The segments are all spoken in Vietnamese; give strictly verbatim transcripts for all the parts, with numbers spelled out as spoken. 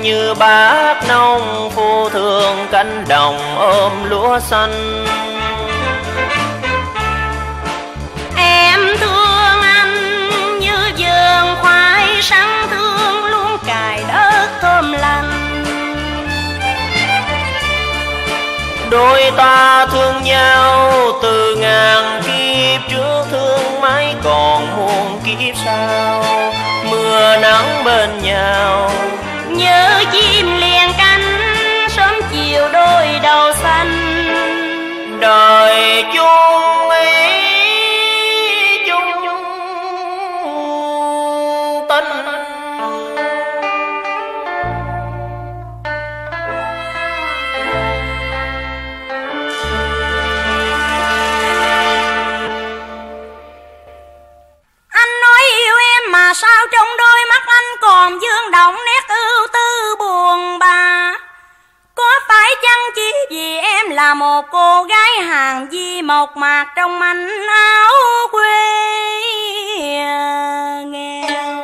như bác nông phu thường cánh đồng ôm lúa xanh. Em thương anh như vườn khoai sắn thương luôn cài đất thơm lành. Đôi ta thương nhau từ ngàn kiếp trước, thương mãi còn muôn kiếp sau. Mưa nắng bên nhau, nhớ chim liền cánh, sớm chiều đôi đầu xanh. đời chung ấy chung tình. Mà sao trong đôi mắt anh còn vương động nét ưu tư buồn bã? Có phải chăng chỉ vì em là một cô gái hàng di mộc mạc trong manh áo quê nghèo?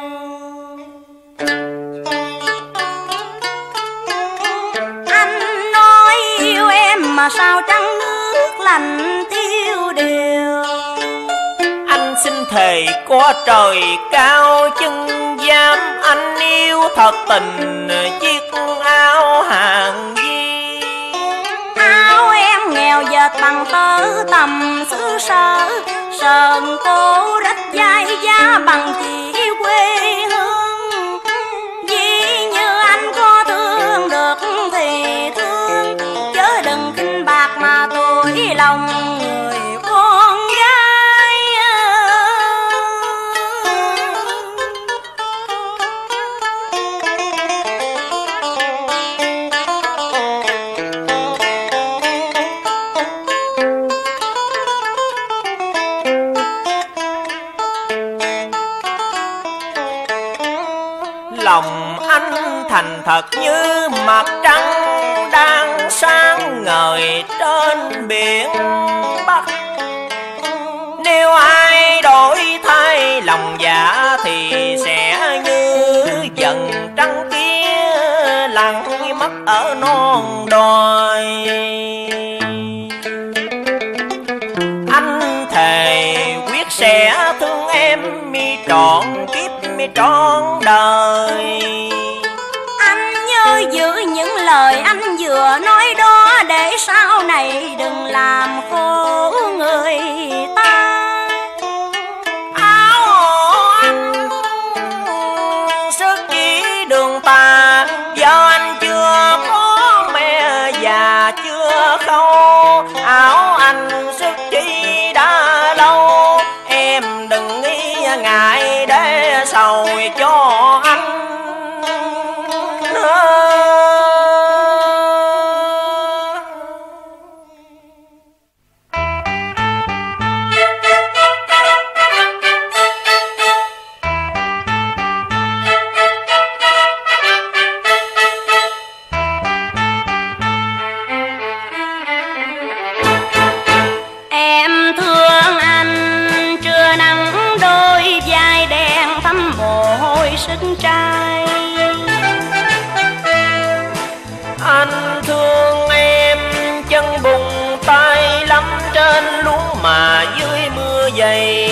Anh nói yêu em mà sao trăng nước lạnh tiêu điều. Anh xin thề có trời cao chân giam, anh yêu thật tình chiếc áo hàng di. Áo em nghèo dệt bằng tơ tầm xứ sở, sờn cô rách vai giá bằng chỉ quê hương. Vì như anh có thương được thì thương, chớ đừng khinh bạc mà tuổi lòng người con gái. Lòng anh thành thật như mặt trăng đang sáng ngời trên biển Bắc. Nếu ai đổi thay lòng dạ thì sẽ như dần trăng kia lặng mất ở non đồi. Anh thề quyết sẽ thương em mi trọn kiếp mi trọn đời. Anh nhớ giữ những lời anh vừa nói đó, để sau này đừng làm khổ người ta. Áo anh sức chỉ đường tà, do anh chưa có mẹ già chưa khâu. Áo anh sức chỉ đã lâu, em đừng nghĩ ngại để sầu cho anh. Em thương anh trưa nắng đôi vai đen thấm mồ hôi sức trai. Anh thương em chân bùn tay lắm trên lúa mà dưới mưa dày.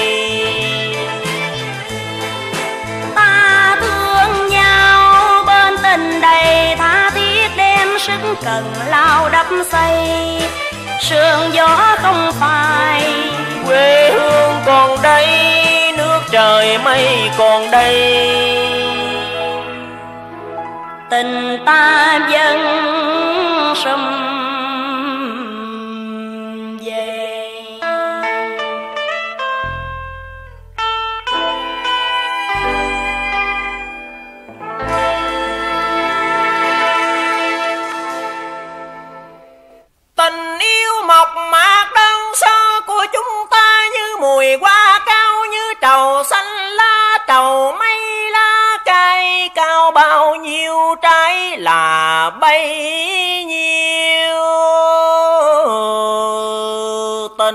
Ta thương nhau bên tình đầy tha thiết, đem sức cần lao đắp xây. Sương gió không phai, Quê hương còn đây, nước trời mây còn đây. tình ta vẫn sum vầy. Tình yêu mộc mạc đơn sơ của chúng ta như mùi hoa cao, như trầu xanh lá trầu mây lá cây cao. Bao nhiêu trái là bấy nhiêu tình.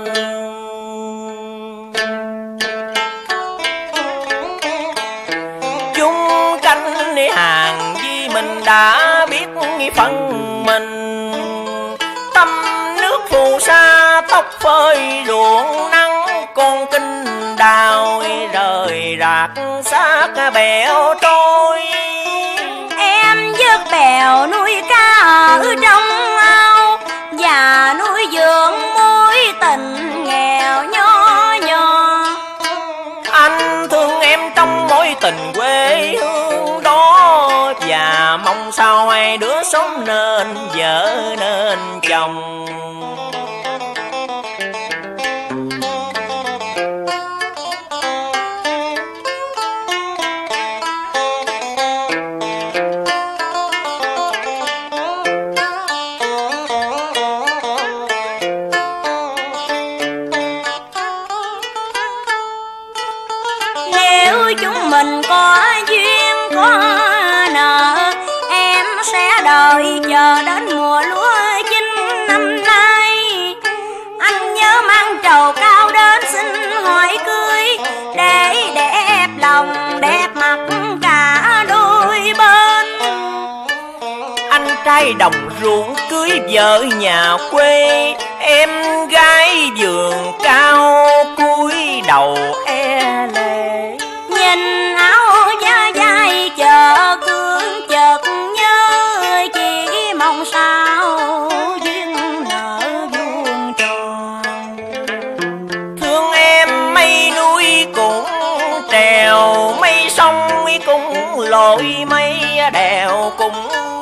Chung cánh hàng vì mình đã phân mình. Tâm nước phù sa tóc phơi ruộng nắng, con kinh đào rời rạc xác bèo trôi. Em vớt bèo nuôi cá ở trong ao, và nuôi dưỡng mối tình nghèo nho nhỏ. Anh thương em trong mối tình quê hương đó, và mong sao hai đứa sống nên vợ nên chồng. Chúng mình có duyên có nợ, em sẽ đợi chờ đến mùa lúa chín năm nay. Anh nhớ mang trầu cao đến xin hỏi cưới, để đẹp lòng đẹp mặt cả đôi bên. Anh trai đồng ruộng cưới vợ nhà quê, em gái vườn cao cúi đầu e lệ. Nhìn áo da dai chờ cương chợt nhớ, chỉ mong sao duyên nợ vuông tròn. Thương em mây núi cũng trèo, mây sông cũng lội, mây đèo cũng